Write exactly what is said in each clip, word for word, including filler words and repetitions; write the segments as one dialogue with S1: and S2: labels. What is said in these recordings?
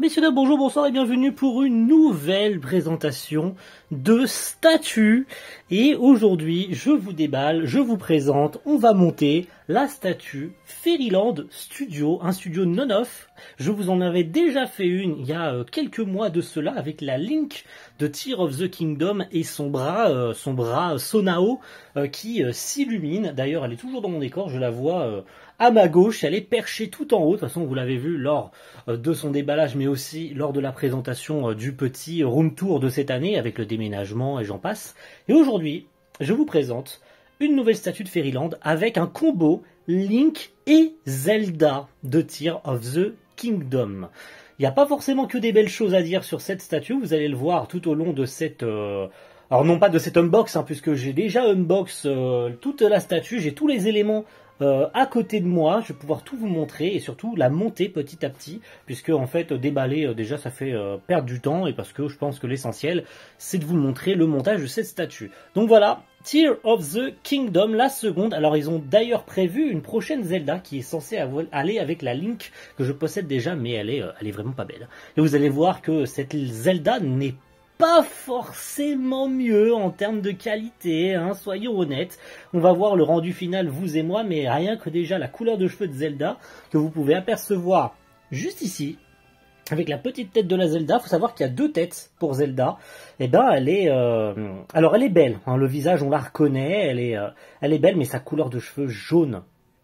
S1: Messieurs, dames, bonjour, bonsoir et bienvenue pour une nouvelle présentation de statues. Et aujourd'hui, je vous déballe, je vous présente, on va monter la statue Fairyland Studio, un studio non-off. Je vous en avais déjà fait une il y a quelques mois de cela avec la Link de Tears of the Kingdom et son bras, euh, son bras Sonao euh, qui euh, s'illumine. D'ailleurs, elle est toujours dans mon décor, je la vois euh, à ma gauche, elle est perchée tout en haut. De toute façon, vous l'avez vu lors euh, de son déballage, mais aussi lors de la présentation euh, du petit room tour de cette année avec le déménagement et j'en passe. Et aujourd'hui, je vous présente une nouvelle statue de Fairyland avec un combo Link et Zelda de Tears of the Kingdom. Il n'y a pas forcément que des belles choses à dire sur cette statue, vous allez le voir tout au long de cette... Euh... Alors non pas de cet unbox, hein, puisque j'ai déjà unbox euh, toute la statue, j'ai tous les éléments euh, à côté de moi, je vais pouvoir tout vous montrer et surtout la monter petit à petit, puisque en fait déballer euh, déjà ça fait euh, perdre du temps et parce que je pense que l'essentiel c'est de vous montrer le montage de cette statue. Donc voilà, Tears of the Kingdom, la seconde. Alors ils ont d'ailleurs prévu une prochaine Zelda qui est censée aller avec la Link que je possède déjà, mais elle est, euh, elle est vraiment pas belle. Et vous allez voir que cette Zelda n'est pas forcément mieux en termes de qualité, hein, soyons honnêtes. On va voir le rendu final, vous et moi, mais rien que déjà la couleur de cheveux de Zelda, que vous pouvez apercevoir juste ici, avec la petite tête de la Zelda. Faut savoir qu'il y a deux têtes pour Zelda. Et ben, elle est, euh... alors elle est belle, hein, le visage on la reconnaît, elle est, euh... elle est belle, mais sa couleur de cheveux jaune,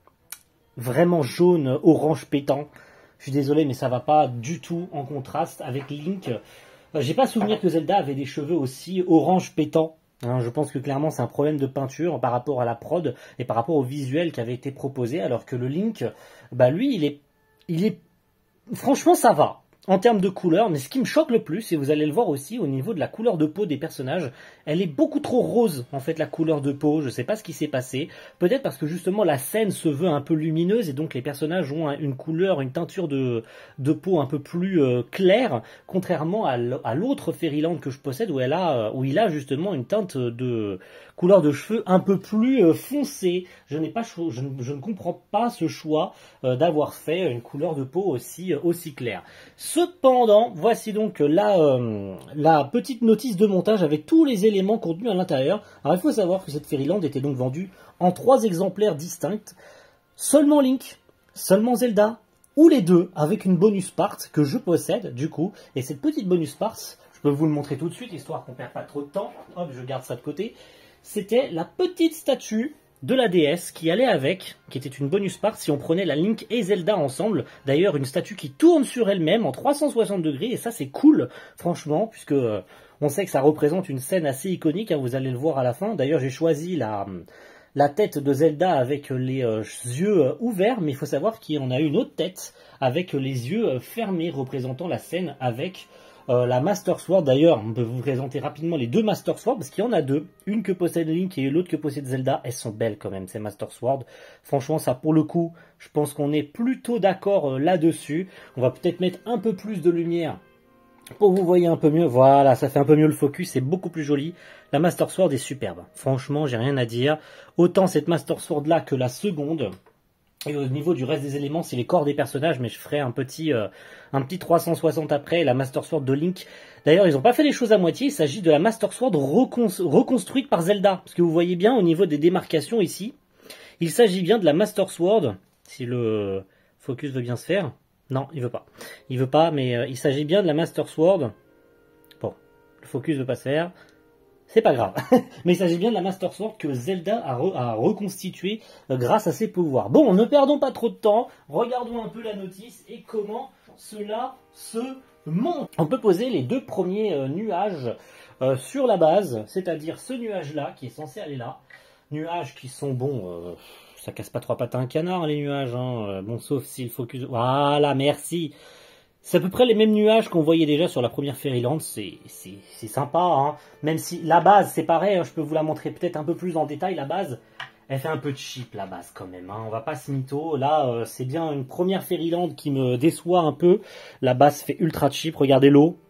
S1: vraiment jaune, orange pétant. Je suis désolé, mais ça va pas du tout en contraste avec Link. J'ai pas souvenir que Zelda avait des cheveux aussi orange pétant. Hein, je pense que clairement c'est un problème de peinture par rapport à la prod et par rapport au visuel qui avait été proposé, alors que le Link, bah lui, il est, il est, franchement ça va en termes de couleur, mais ce qui me choque le plus, et vous allez le voir aussi au niveau de la couleur de peau des personnages, elle est beaucoup trop rose en fait la couleur de peau. Je sais pas ce qui s'est passé, peut-être parce que justement la scène se veut un peu lumineuse et donc les personnages ont une couleur, une teinture de, de peau un peu plus euh, claire, contrairement à l'autre Fairyland que je possède où, elle a, où il a justement une teinte de couleur de cheveux un peu plus euh, foncée. Je, n'ai pas, je, ne, je ne comprends pas ce choix euh, d'avoir fait une couleur de peau aussi, euh, aussi claire. Cependant, voici donc la, euh, la petite notice de montage avec tous les éléments contenus à l'intérieur. Alors il faut savoir que cette Fairyland était donc vendue en trois exemplaires distincts. Seulement Link, seulement Zelda, ou les deux, avec une bonus part que je possède du coup. Et cette petite bonus part, je peux vous le montrer tout de suite, histoire qu'on ne perde pas trop de temps. Hop, je garde ça de côté. C'était la petite statue de la déesse qui allait avec, qui était une bonus part si on prenait la Link et Zelda ensemble. D'ailleurs, une statue qui tourne sur elle-même en trois cent soixante degrés, et ça c'est cool, franchement, puisque euh, on sait que ça représente une scène assez iconique, hein, vous allez le voir à la fin. D'ailleurs, j'ai choisi la, la tête de Zelda avec les euh, yeux euh, ouverts, mais il faut savoir qu'il y en a une autre tête avec les yeux euh, fermés, représentant la scène avec Euh, la Master Sword. D'ailleurs, on peut vous présenter rapidement les deux Master Sword, parce qu'il y en a deux, une que possède Link et l'autre que possède Zelda. Elles sont belles quand même, ces Master Sword. Franchement, ça pour le coup, je pense qu'on est plutôt d'accord euh, là-dessus. On va peut-être mettre un peu plus de lumière pour que vous voyez un peu mieux. Voilà, ça fait un peu mieux le focus, c'est beaucoup plus joli. La Master Sword est superbe. Franchement, j'ai rien à dire. Autant cette Master Sword là que la seconde. Et au niveau du reste des éléments, c'est les corps des personnages, mais je ferai un petit, euh, un petit trois cent soixante après, la Master Sword de Link. D'ailleurs, ils n'ont pas fait les choses à moitié, il s'agit de la Master Sword recon reconstruite par Zelda. Parce que vous voyez bien au niveau des démarcations ici, il s'agit bien de la Master Sword, si le focus veut bien se faire. Non, il veut pas. Il veut pas, mais euh, il s'agit bien de la Master Sword. Bon, le focus veut pas se faire. C'est pas grave, mais il s'agit bien de la Master Sword que Zelda a, re a reconstitué euh, grâce à ses pouvoirs. Bon, ne perdons pas trop de temps, regardons un peu la notice et comment cela se monte. On peut poser les deux premiers euh, nuages euh, sur la base, c'est-à-dire ce nuage-là qui est censé aller là. Nuages qui sont bons, euh, ça casse pas trois pattes à un canard les nuages, hein, euh, bon sauf si le focus... Voilà, merci. C'est à peu près les mêmes nuages qu'on voyait déjà sur la première Fairyland, c'est sympa, hein. Même si la base, c'est pareil, hein, je peux vous la montrer peut-être un peu plus en détail, la base, elle fait un peu cheap, la base, quand même, hein. On va pas se mytho, là, euh, c'est bien une première Fairyland qui me déçoit un peu, la base fait ultra cheap, regardez l'eau,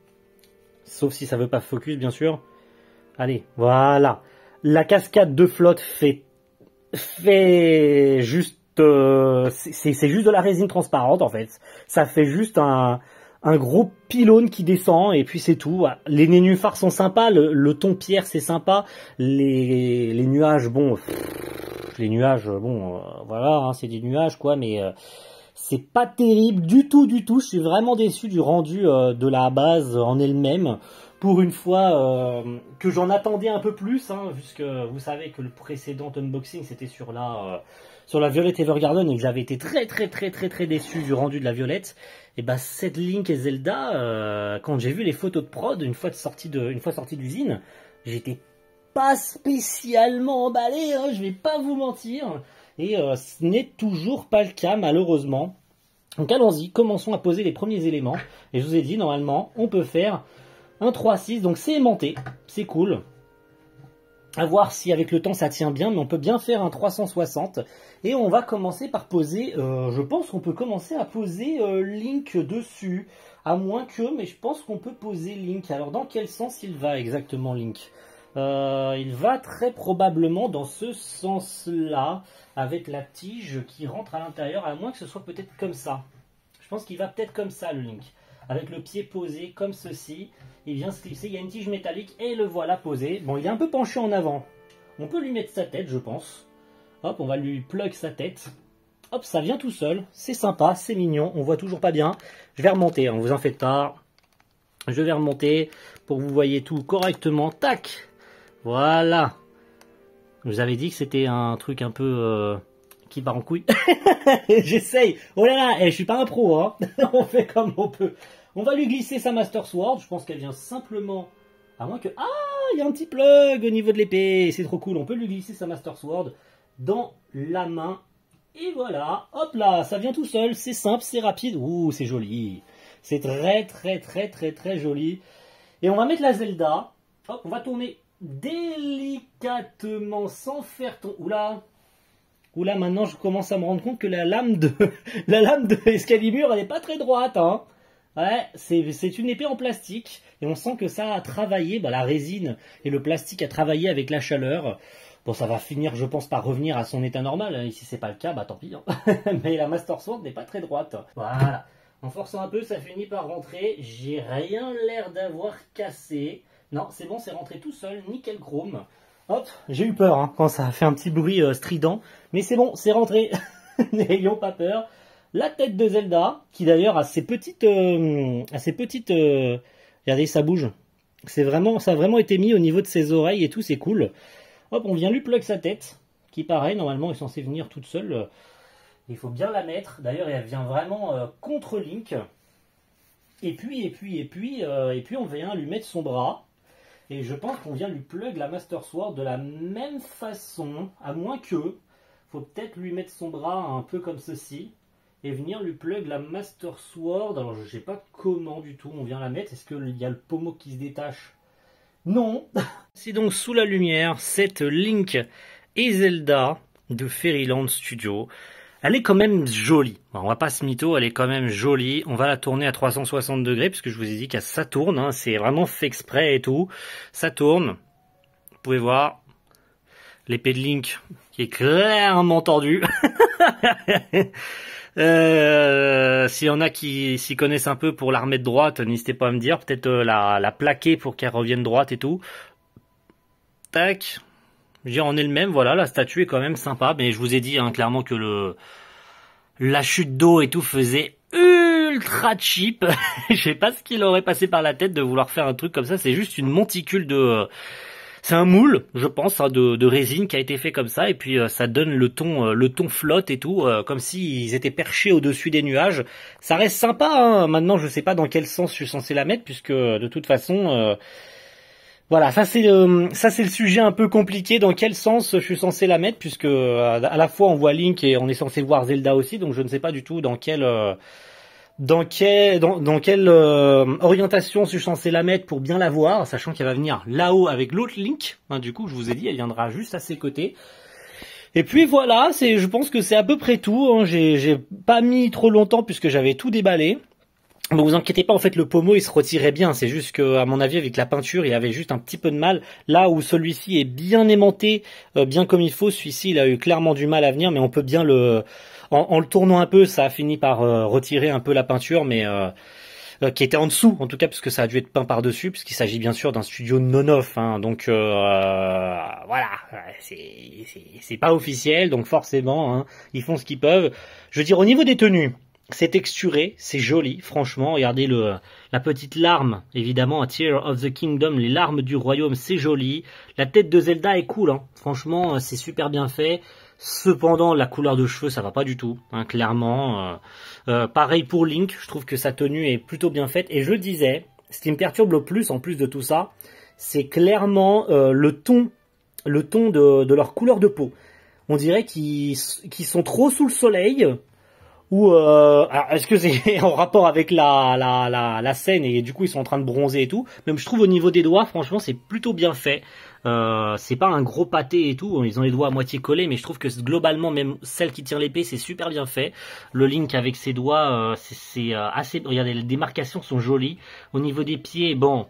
S1: sauf si ça veut pas focus, bien sûr. Allez, voilà, la cascade de flotte fait, fait juste... Euh, c'est juste de la résine transparente en fait. Ça fait juste un, un gros pylône qui descend et puis c'est tout. Les nénuphars sont sympas, le, le ton pierre c'est sympa, les, les nuages, bon, pff, les nuages, bon, euh, voilà, hein, c'est des nuages quoi, mais euh, c'est pas terrible du tout, du tout. Je suis vraiment déçu du rendu euh, de la base en elle-même. Pour une fois euh, que j'en attendais un peu plus, hein, puisque vous savez que le précédent unboxing c'était sur la euh, sur la Violette Evergarden et que j'avais été très très très très très déçu du rendu de la Violette. Et bah cette Link et Zelda, euh, quand j'ai vu les photos de prod une fois de sortie de une fois sortie d'usine, j'étais pas spécialement emballé, hein, je vais pas vous mentir. Et euh, ce n'est toujours pas le cas malheureusement. Donc allons-y, commençons à poser les premiers éléments. Et je vous ai dit normalement on peut faire un trois six, donc c'est aimanté, c'est cool. À voir si avec le temps ça tient bien, mais on peut bien faire un trois cent soixante. Et on va commencer par poser, euh, je pense qu'on peut commencer à poser euh, Link dessus. À moins que, mais je pense qu'on peut poser Link. Alors dans quel sens il va exactement Link? euh, Il va très probablement dans ce sens-là, avec la tige qui rentre à l'intérieur, à moins que ce soit peut-être comme ça. Je pense qu'il va peut-être comme ça le Link. Avec le pied posé comme ceci, il vient se glisser, il y a une tige métallique et le voilà posé. Bon, il est un peu penché en avant. On peut lui mettre sa tête, je pense. Hop, on va lui plug sa tête. Hop, ça vient tout seul. C'est sympa, c'est mignon. On voit toujours pas bien. Je vais remonter, hein, vous en faites pas. Je vais remonter pour que vous voyez tout correctement. Tac. Voilà. Je vous avais dit que c'était un truc un peu euh, qui part en couille. J'essaye. Oh là là, eh, je suis pas un pro, hein. On fait comme on peut. On va lui glisser sa Master Sword. Je pense qu'elle vient simplement... À moins que... Ah, il y a un petit plug au niveau de l'épée. C'est trop cool. On peut lui glisser sa Master Sword dans la main. Et voilà. Hop là, ça vient tout seul. C'est simple, c'est rapide. Ouh, c'est joli. C'est très, très, très, très, très joli. Et on va mettre la Zelda. Hop, on va tourner délicatement sans faire ton... Oula. Oula, maintenant je commence à me rendre compte que la lame de la lame de Excalibur, elle n'est pas très droite, hein. Ouais, c'est une épée en plastique et on sent que ça a travaillé, bah, la résine et le plastique a travaillé avec la chaleur. Bon, ça va finir, je pense, par revenir à son état normal. Et si c'est pas le cas, bah tant pis. Hein. Mais la Master Sword n'est pas très droite. Voilà. En forçant un peu, ça finit par rentrer. J'ai rien l'air d'avoir cassé. Non, c'est bon, c'est rentré tout seul. Nickel chrome. Hop, j'ai eu peur hein, quand ça a fait un petit bruit euh, strident. Mais c'est bon, c'est rentré. N'ayons pas peur. La tête de Zelda, qui d'ailleurs a ses petites... Euh, a ses petites euh... Regardez, ça bouge. C'est vraiment, ça a vraiment été mis au niveau de ses oreilles et tout, c'est cool. Hop, on vient lui plug sa tête, qui pareil, normalement est censée venir toute seule. Il faut bien la mettre. D'ailleurs, elle vient vraiment euh, contre Link. Et puis, et puis, et puis, euh, et puis, on vient lui mettre son bras. Et je pense qu'on vient lui plug la Master Sword de la même façon, à moins que... Faut peut-être lui mettre son bras un peu comme ceci. Et venir lui plug la Master Sword. Alors je sais pas comment du tout on vient la mettre. Est-ce qu'il y a le pommeau qui se détache? Non. C'est donc sous la lumière cette Link et Zelda de Fairyland Studio. Elle est quand même jolie. Bon, on va pas se mytho, elle est quand même jolie. On va la tourner à trois cent soixante degrés puisque je vous ai dit que ça tourne. Hein, c'est vraiment fait exprès et tout. Ça tourne. Vous pouvez voir l'épée de Link qui est clairement tordue. Euh, s'il y en a qui s'y connaissent un peu pour la remettre droite, n'hésitez pas à me dire. Peut-être euh, la, la plaquer pour qu'elle revienne droite et tout. Tac. Je veux dire, on est le même. Voilà, la statue est quand même sympa. Mais je vous ai dit hein, clairement que le la chute d'eau et tout faisait ultra cheap. Je sais pas ce qu'il aurait passé par la tête de vouloir faire un truc comme ça. C'est juste une monticule de... C'est un moule, je pense, hein, de, de résine qui a été fait comme ça, et puis euh, ça donne le ton, euh, le ton flotte et tout, euh, comme s'ils étaient perchés au-dessus des nuages. Ça reste sympa, hein. Maintenant je sais pas dans quel sens je suis censé la mettre, puisque de toute façon, euh, voilà, ça c'est euh, ça c'est le sujet un peu compliqué. Dans quel sens je suis censé la mettre, puisque euh, à la fois on voit Link et on est censé voir Zelda aussi, donc je ne sais pas du tout dans quel euh, Dans, quel, dans, dans quelle euh, orientation je suis censé la mettre pour bien la voir, sachant qu'elle va venir là-haut avec l'autre Link. Hein, du coup, je vous ai dit, elle viendra juste à ses côtés. Et puis voilà, c'est, je pense que c'est à peu près tout. Hein. J'ai, j'ai pas mis trop longtemps puisque j'avais tout déballé. Bon, vous inquiétez pas, en fait, le pommeau, il se retirait bien. C'est juste que, à mon avis, avec la peinture, il avait juste un petit peu de mal. Là où celui-ci est bien aimanté, euh, bien comme il faut, celui-ci, il a eu clairement du mal à venir, mais on peut bien le... En, en le tournant un peu, ça a fini par euh, retirer un peu la peinture, mais euh, euh, qui était en dessous, en tout cas, parce que ça a dû être peint par-dessus, puisqu'il s'agit bien sûr d'un studio non-off, hein, donc euh, voilà, c'est pas officiel, donc forcément, hein, ils font ce qu'ils peuvent. Je veux dire, au niveau des tenues, c'est texturé, c'est joli, franchement, regardez le la petite larme, évidemment, à Tear of the Kingdom, les larmes du royaume, c'est joli. La tête de Zelda est cool, hein, franchement, c'est super bien fait. Cependant, la couleur de cheveux, ça va pas du tout, hein, clairement. Euh, euh, pareil pour Link, je trouve que sa tenue est plutôt bien faite. Et je disais, ce qui me perturbe le plus, en plus de tout ça, c'est clairement euh, le ton, le ton de, de leur couleur de peau. On dirait qu'ils qu'ils sont trop sous le soleil. Ou euh, est-ce que c'est en rapport avec la, la, la, la scène et du coup ils sont en train de bronzer et tout. Même je trouve au niveau des doigts, franchement, c'est plutôt bien fait. Euh, c'est pas un gros pâté et tout, ils ont les doigts à moitié collés, mais je trouve que globalement, même celle qui tire l'épée, c'est super bien fait. Le Link avec ses doigts, euh, c'est euh, assez... Regardez, les démarcations sont jolies. Au niveau des pieds, bon...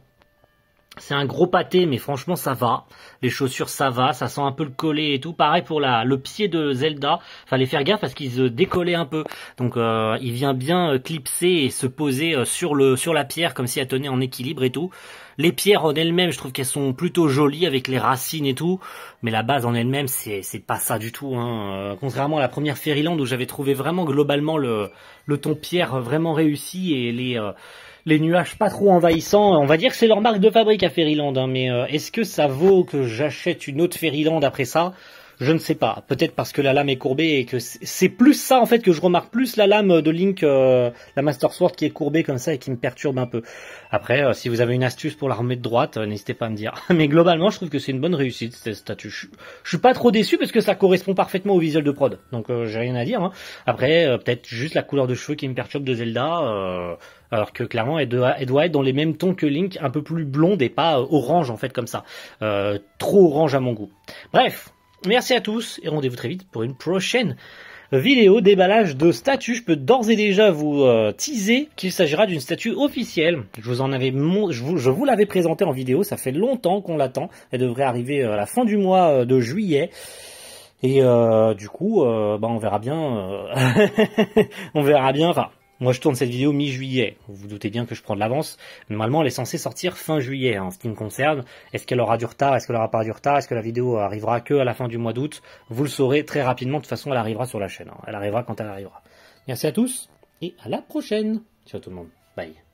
S1: C'est un gros pâté, mais franchement, ça va. Les chaussures, ça va. Ça sent un peu le collet et tout. Pareil pour la, le pied de Zelda. Fallait faire gaffe parce qu'il se décollait un peu. Donc, euh, il vient bien euh, clipser et se poser euh, sur le sur la pierre comme si elle tenait en équilibre et tout. Les pierres en elles-mêmes, je trouve qu'elles sont plutôt jolies avec les racines et tout. Mais la base en elle-même, c'est c'est pas ça du tout. Hein. Euh, contrairement à la première Fairyland où j'avais trouvé vraiment globalement le, le ton pierre vraiment réussi et les... Euh, les nuages pas trop envahissants, on va dire que c'est leur marque de fabrique à Fairyland, hein, mais euh, est-ce que ça vaut que j'achète une autre Fairyland après ça? Je ne sais pas, peut-être parce que la lame est courbée et que c'est plus ça en fait que je remarque, plus la lame de Link, euh, la Master Sword qui est courbée comme ça et qui me perturbe un peu. Après, euh, si vous avez une astuce pour la remettre droite, euh, n'hésitez pas à me dire. Mais globalement, je trouve que c'est une bonne réussite cette statue. Je, je suis pas trop déçu parce que ça correspond parfaitement au visuel de prod, donc euh, j'ai rien à dire. Hein. Après, euh, peut-être juste la couleur de cheveux qui me perturbe de Zelda, euh, alors que clairement, elle doit, elle doit être dans les mêmes tons que Link, un peu plus blonde et pas euh, orange en fait comme ça. Euh, trop orange à mon goût. Bref. Merci à tous et rendez-vous très vite pour une prochaine vidéo déballage de statues. Je peux d'ores et déjà vous euh, teaser qu'il s'agira d'une statue officielle. Je vous en avais mon... je vous, je vous l'avais présentée en vidéo, ça fait longtemps qu'on l'attend. Elle devrait arriver à la fin du mois de juillet. Et euh, du coup, euh, bah, on verra bien. Euh... on verra bien. Enfin, moi je tourne cette vidéo mi-juillet. Vous vous doutez bien que je prends de l'avance. Normalement, elle est censée sortir fin juillet, hein, en ce qui me concerne. Est-ce qu'elle aura du retard? Est-ce qu'elle aura pas du retard? Est-ce que la vidéo arrivera que à la fin du mois d'août? Vous le saurez très rapidement. De toute façon, elle arrivera sur la chaîne. Hein. Elle arrivera quand elle arrivera. Merci à tous et à la prochaine. Ciao tout le monde. Bye.